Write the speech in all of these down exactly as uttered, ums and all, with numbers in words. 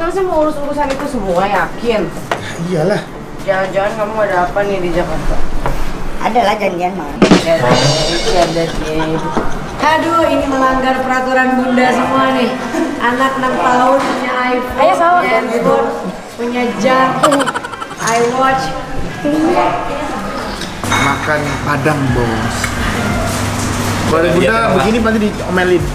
terusnya mau urus urusan itu semua, yakin? Iyalah. Jangan-jangan kamu ada apa nih di Jakarta? Ada lah janjian mah. Ada sih. Aduh, ini melanggar peraturan bunda semua nih. Anak enam tahun punya iPhone, Ayo, sama. punya handphone, punya jam, iWatch. Makan Padang, Bos. Kalau bunda begini pasti diomelin.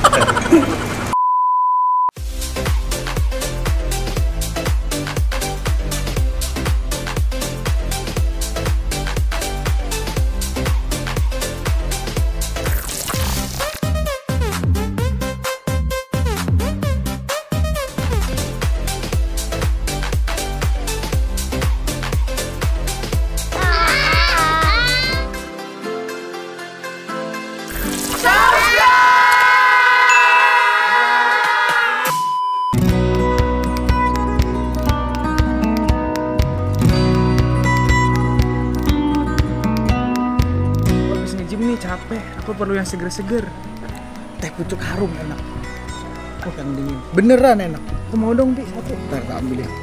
Capek, aku perlu yang seger-seger. Teh pucuk harum enak. Oh, yang dingin. Beneran enak. Aku mau dong, Pi, satu. Ntar tak ambil ya.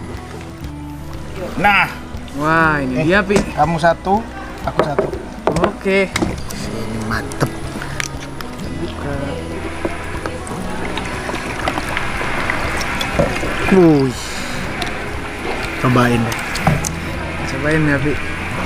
Nah. Wah, ini eh, dia, Pi. Kamu satu, aku satu. Oke. Ini mantep. Buka. Wuih. Cobain deh. Cobain ya, Pi.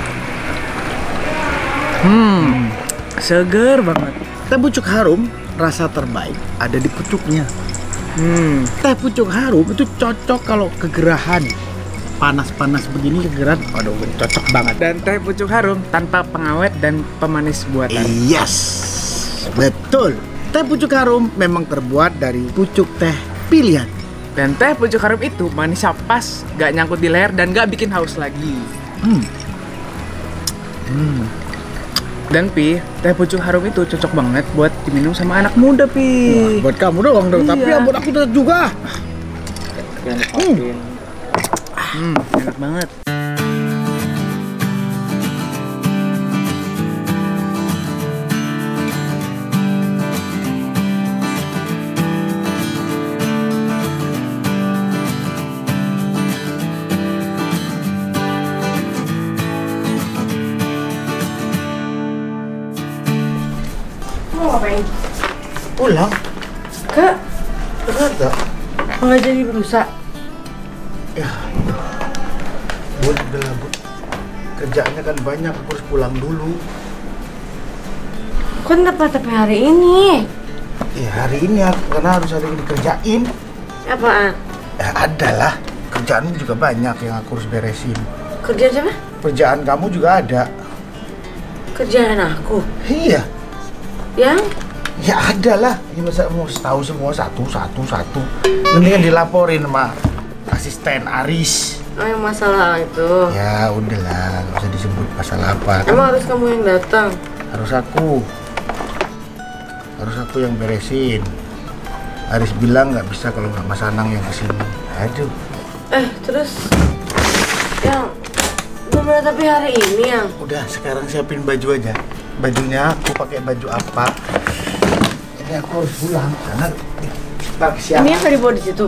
Hmm. Seger banget. Teh pucuk harum rasa terbaik ada di pucuknya. Hmm. Teh pucuk harum itu cocok kalau kegerahan. Panas-panas begini kegerahan, aduh cocok banget. Dan teh pucuk harum tanpa pengawet dan pemanis buatan. Yes, betul. Teh pucuk harum memang terbuat dari pucuk teh pilihan. Dan teh pucuk harum itu manisnya pas, gak nyangkut di leher dan gak bikin haus lagi. Hmm. Hmm. Dan Pi, teh pucuk harum itu cocok banget buat diminum sama anak muda, Pi. Wah, buat kamu doang dong, iya. Tapi ya buat aku juga. Hmm. Hmm, enak banget. Mau ngapain? Pulang. Kak, Enggak. nggak jadi berusaha. Ya, Bud, udah lah, Bud. Kerjaannya kan banyak, aku harus pulang dulu. Kok tepat tapi hari ini? Ya, hari ini aku karena harus hari ini kerjain. Apaan? Ya, ada lah. Kerjaan juga banyak yang aku harus beresin. Kerjaan siapa? Kerjaan kamu juga ada. Kerjaan aku? Iya. Yang? Ya ada lah. Ini masa mau tahu semua satu, satu, satu. Mendingan dilaporin sama asisten Aris. Oh, yang masalah itu? Ya udahlah, nggak usah disebut masalah apa. Emang harus kamu yang datang? Harus aku. Harus aku yang beresin. Aris bilang nggak bisa kalau nggak Mas Anang yang kesini. Aduh. Eh, terus yang bener tapi hari ini yang Udah, sekarang siapin baju aja. Bajunya aku pakai baju apa? Ini aku harus pulang karena ntar kesiangan. ini yang tadi bawa di situ.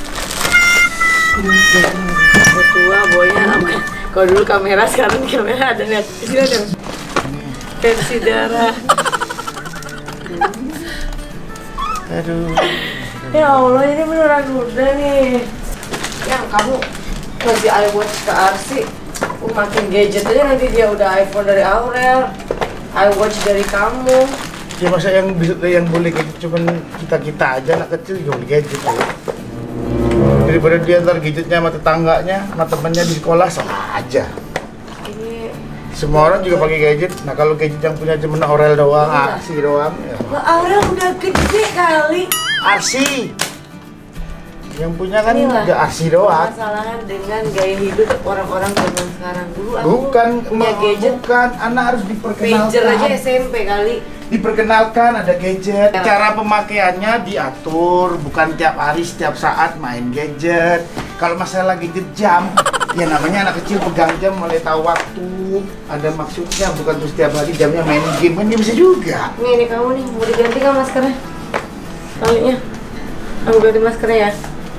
Udah tua, boynya apa? Kalau dulu kamera, sekarang kamera ada lihat. Di sini ada tensi darah. Aduh. Ya Allah, ini beneran udah nih. Yang kamu kasih iWatch ke Arsi, uh, makin gadget aja nanti dia udah iPhone dari Aurel, iWatch dari kamu. Ya masa yang bisa yang boleh gadget cuman kita-kita aja, anak kecil juga boleh gadget ya. Daripada dia ntar gadgetnya sama tetangganya, sama temennya di sekolah, salah aja. Ini Semua orang juga pakai gadget. Nah kalau gadget yang punya cuma Aurel doang, Arsi doang ya. Lah, Aurel udah gede kali. Arsi! Yang punya kan Inilah udah Arsi doang. Masalahnya dengan gaya hidup orang-orang zaman sekarang. Dulu aku Bukan, punya gadget, bukan, anak harus diperkenalkan. pager aja S M P kali. Diperkenalkan ada gadget. Cara pemakaiannya diatur, bukan tiap hari setiap saat main gadget. Kalau masalah gadget jam, ya namanya anak kecil pegang jam mulai tahu waktu. Ada maksudnya, bukan terus setiap hari jamnya main game, kan dia bisa juga. Nih, ini kamu nih, mau diganti nggak maskernya? Talinya. Aku ganti maskernya ya.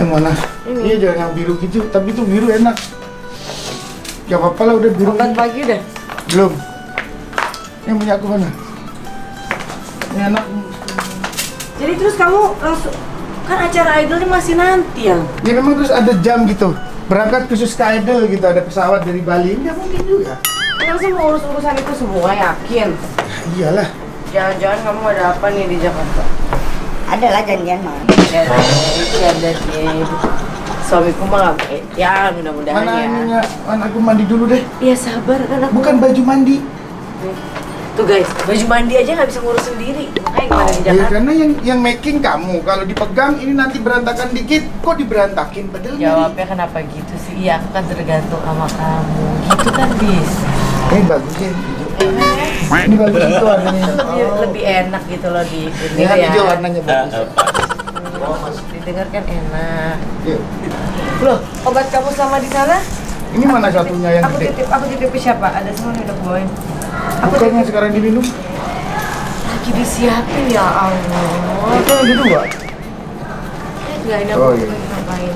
Yang mana? Ini. Iya, jangan yang biru gitu, tapi itu biru enak. Gak apa-apa lah, udah biru. Obat pagi udah? Belum. Yang punya aku mana? Ini enak. Jadi terus kamu langsung, kan acara idolnya masih nanti ya? Ya memang terus ada jam gitu. Berangkat khusus ke idol gitu, ada pesawat dari Bali. Nggak mungkin juga. Kamu sih mau urus urusan itu semua, yakin? Iyalah. Jangan-jangan kamu ada apa nih di Jakarta? Ada lah janjian mah. Ya, ada sih. Suamiku mah nggak, ya mudah-mudahan Mana ya. ininya? Mana aku mandi dulu deh. Iya sabar kan aku. Bukan baju mandi. Tuh guys, baju mandi aja nggak bisa ngurus sendiri. Makanya gimana di Ya Jakarta? karena yang yang making kamu. Kalau dipegang ini nanti berantakan dikit. Kok diberantakin? Padahal nyari. Jawabnya kenapa gitu sih? Iya, aku kan tergantung sama kamu. Gitu kan bisa. Eh bagus ya. Ini bagus itu warnanya. Lebih, lebih enak gitu loh di ini Ya, ya. hijau warnanya bagus. Didengar kan enak. Yuk. Loh, obat kamu sama di sana? Ini mana satunya yang Aku gede? titip, aku titip ke siapa? Ada semua nih udah aku bawain. Aku Bukannya sekarang diminum? lagi disiapin ya Allah. Itu yang di dua. Enggak, ini aku Oh, lagi iya. ngapain?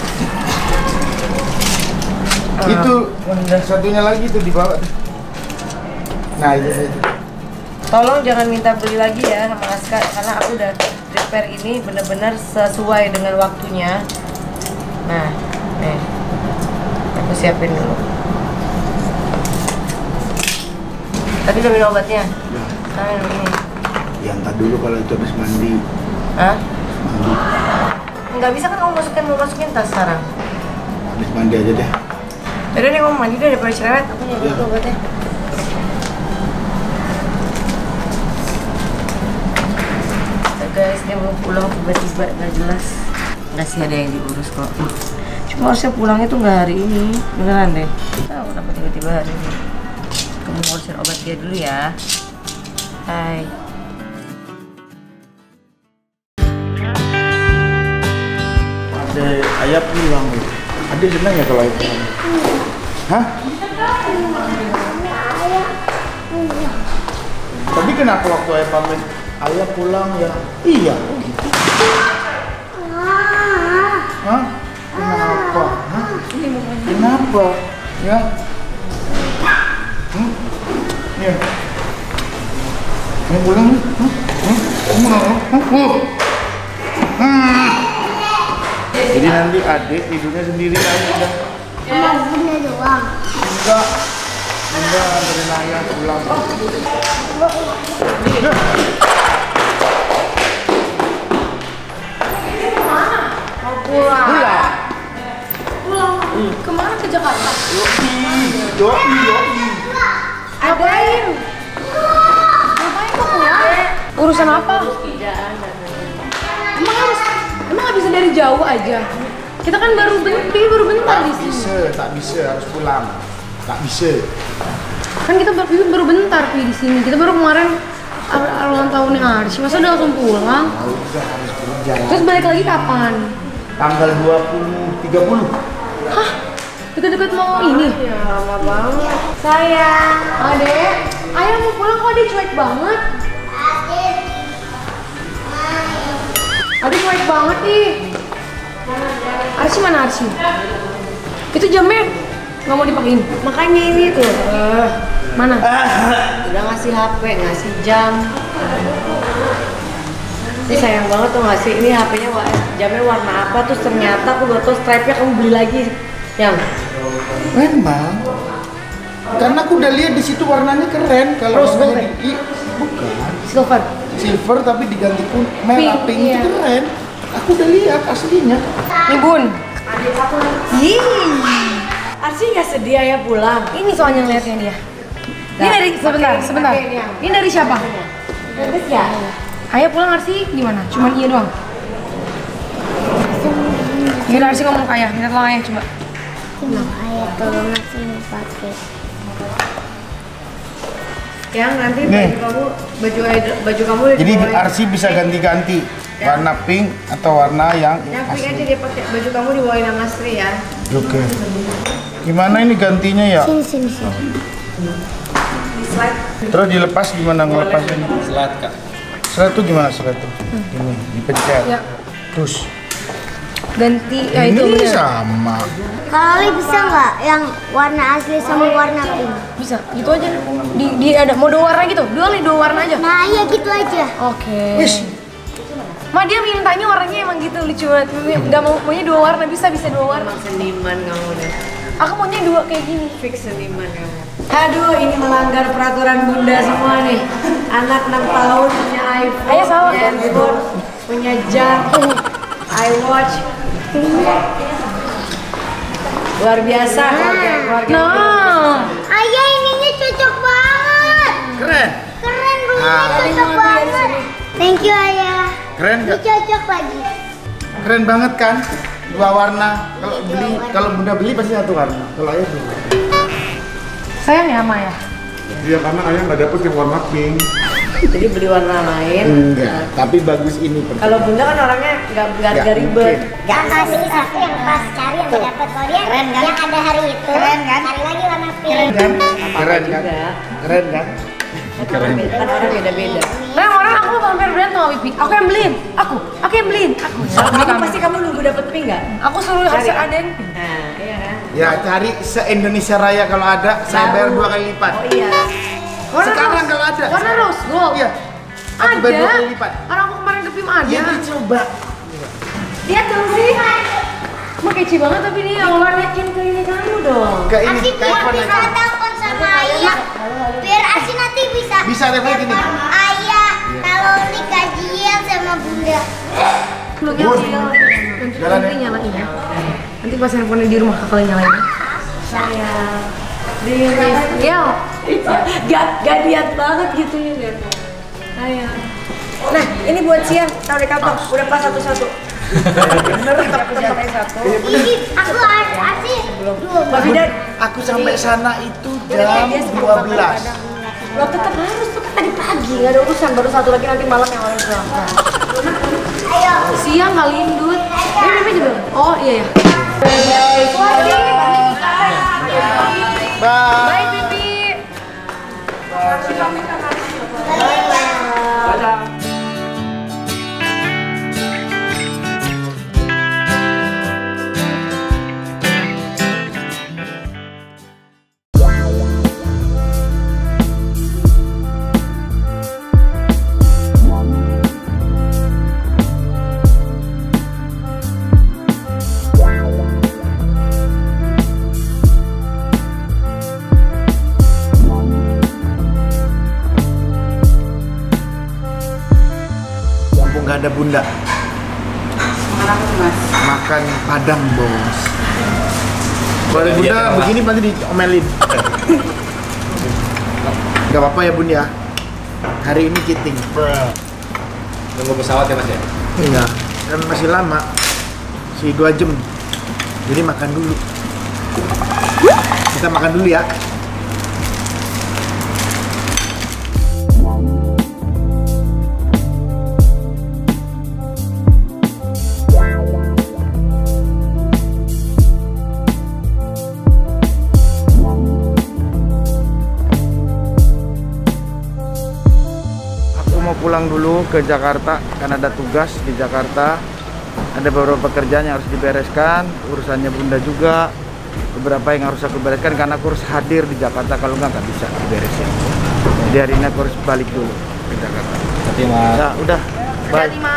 Itu bunda. satunya lagi tuh dibawa. Nah itu itu. Tolong jangan minta beli lagi ya sama Aska karena aku udah prepare ini benar-benar sesuai dengan waktunya. Nah, nih. Aku siapin dulu. Tadi udah minum obatnya? Ya. Sekarang minum ini. Ya entar dulu kalau itu habis mandi. Hah? Mandi. Nggak bisa kan kamu masukin, mau masukin tas sekarang? Habis mandi aja deh. Yaudah nih kamu mandi deh daripada cerewet. Aku nyari Ya. dulu obatnya. Nah, guys, dia mau pulang tiba-tiba nggak jelas. Nggak sih ada yang diurus kok. Cuma harusnya pulangnya tuh nggak hari ini, beneran deh. Tahu kenapa tiba-tiba hari ini. Kamu ngurusin obat dia dulu ya. Hai. Ada ayam pulang. Ada senang ya kalau ayam pulang? Hah? Tadi kenapa waktu ayam pamit ayah pulang ya? Iya. Gitu. Hah? Kenapa? Hah? Kenapa? Ya? Hmm? Ya. Mau pulang? Hah? Hah? Kamu mau? Hah? Uh. Hmm. Jadi nanti adik tidurnya sendiri aja udah. Bunda doang. Enggak. Enggak anterin ayah pulang. Udah. Mau pulang. Pulang. Pulang. Kemana ke Jakarta? Yoi. Yoi. Yoi. Adain. Ngapain kok pulang? Urusan apa? Emang harus, emang nggak bisa dari jauh aja? Kita kan baru bentar, baru bentar Tak di sini. bisa, tak bisa harus pulang. Tak bisa. Kan kita baru, baru bentar Pi di sini. Kita baru kemarin awal ulang tahunnya Arsy. Masa udah langsung pulang? Nah, udah harus kerja. Terus balik lagi kapan? Tanggal dua puluh, tiga puluh. Hah? Deket-deket mau ini? Ya lama banget. Sayang. Adek, ayah mau pulang kok dia cuek banget. Adek cuek banget nih. Arsy mana Arsy? Itu jamnya nggak mau dipakein. Makanya ini tuh. eh, Mana? udah ngasih H P, ngasih jam. Ini sayang banget tuh ngasih ini H P-nya wa- jamnya warna apa terus ternyata aku baru tau stripe-nya kamu beli lagi. Yang Memang. Karena aku udah lihat di situ warnanya keren. Kalau Rose gold warnanya di- i- bukan Silver. silver tapi diganti pun merah Pink, pink, iya. itu keren. Aku udah lihat aslinya. Nih Bun. Ih, Arsy nggak sedia ya pulang. Ini soalnya ngeliatnya dia. Ini Nah, dari sebentar, pakai- sebentar. pakai ini yang- Ini dari siapa? Bagus ya? Ayah pulang Arsy gimana? Cuman iya doang. Yaudah Arsy ngomong ke ayah, minta tolong ayah coba. Mau ayah tolong ngasih pakai. Yang nanti Nih. baju kamu baju idol- baju kamu udah Jadi dibawain. Arsy bisa ganti-ganti warna pink atau warna yang Yang pink asli. aja dia pakai baju kamu dibawain sama Asri ya. Oke. Gimana ini gantinya ya? Sini sini sini. Di slide. Terus dilepas gimana ngelepasnya? Selat kak. Serat tuh gimana serat tuh? Ini dipencet. Ya. Terus ganti ya itu Ini bener. sama. Kalau Li bisa nggak yang warna asli sama warna pink? Bisa, gitu aja. Di, di ada mau dua warna gitu. Dua Li, dua warna aja. Nah iya gitu aja. Oke. Wis. Ma dia mintanya warnanya emang gitu lucu banget. Gak mau maunya dua warna, bisa bisa dua warna. Emang seniman kamu deh. Aku maunya dua kayak gini. Fix seniman kamu. Aduh, ini melanggar peraturan bunda semua nih. Anak enam tahun punya iPhone, Ayah salah. punya handphone, punya jam, iWatch. Luar biasa keluarga keluarga. Nah, Ayah ininya cocok banget. Keren. Keren bulunya Ah. cocok banget. Thank you ayah. Keren Ini nggak? cocok lagi. Keren banget kan? Dua warna. Kalau beli, kalau bunda beli pasti satu warna. Kalau ayah beli. sayang ya Ma ya. Iya karena ayah nggak dapet yang warna pink. Jadi beli warna lain. Enggak, tapi bagus ini. Kalau bunda kan orangnya nggak nggak Nggak nggak ribet. Gak kasih satu yang pas cari yang dapat kalau dia keren kan? Yang ada hari itu keren kan? Cari lagi warna pink. Keren kan? Keren kan? juga. Keren kan? Kan orang beda-beda. Nah, orang aku hampir berantem sama Wipi. Aku yang beliin. Aku, aku yang beliin. Aku. Kamu pasti kamu nunggu dapet pink nggak? Aku suruh harus Cari. ada yang Nah, iya kan? Ya cari se-Indonesia Raya kalau ada, saya bayar dua kali lipat. Oh iya. warna Sekarang rose. kalau ada. Warna rose gold. Iya. Aku Ada. bayar dua kali lipat. Orang aku kemarin ke P I M ada. Ya dicoba. Lihat dong sih. Mau kece banget tapi dia Warnain ke ini kamu dong. Ke ini, Asik ke biar iPhone bisa aja. telepon sama ayah. Biar Asik nanti bisa. Bisa telepon gini. Ayah kalau Li kajian sama bunda. belum Bun. nyala. Nanti Jalan nanti ya. nyalain ya. Nanti pas handphone di rumah kakak nyalain. Sayang. Diri. Ya. Gak gak lihat banget gitu ya deh. Sayang. Nah, ini buat siang. Tahu di kantong. Udah pas satu-satu. Bener, tetap tetap satu. Ini aku Asik. Mbak Bidan, Aku sampai sana itu udah jam dia sebelum dua makan belas. kadang. Lo tetap harus tuh kan tadi pagi nggak ada urusan, baru satu lagi nanti malam yang orang pulang. Ayo. Siang kali Indut. Eh, Mimi juga. Oh, iya ya. Bye. Bye, Pipi. Mumpung nggak ada bunda. Makan padang bos. Kalau ada bunda begini pasti diomelin. Gak apa-apa ya bun ya. Hari ini cheating. Nunggu pesawat ya mas ya? Iya. Kan masih lama. Si dua jam. Jadi makan dulu. Kita makan dulu ya. Aku mau pulang dulu ke Jakarta karena ada tugas di Jakarta. Ada beberapa pekerjaan yang harus dibereskan, urusannya bunda juga. Beberapa yang harus aku bereskan karena aku harus hadir di Jakarta, kalau nggak nggak bisa diberesin. Jadi hari ini aku harus balik dulu ke Jakarta. Tapi mas. Ya udah, bye. Hati, Ma.